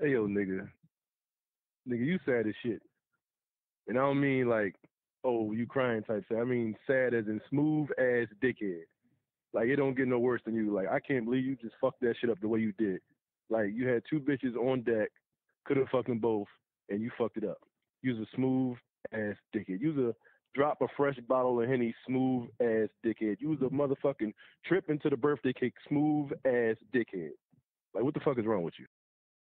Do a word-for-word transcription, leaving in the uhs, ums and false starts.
Hey yo, nigga, nigga, you sad as shit, and I don't mean like, oh, you crying type sad. I mean sad as in smooth ass dickhead. Like it don't get no worse than you. Like I can't believe you just fucked that shit up the way you did. Like you had two bitches on deck, could have fucking both, and you fucked it up. You was a smooth ass dickhead. You was a drop a fresh bottle of Henny smooth ass dickhead. You was a motherfucking trip into the birthday cake smooth ass dickhead. Like what the fuck is wrong with you?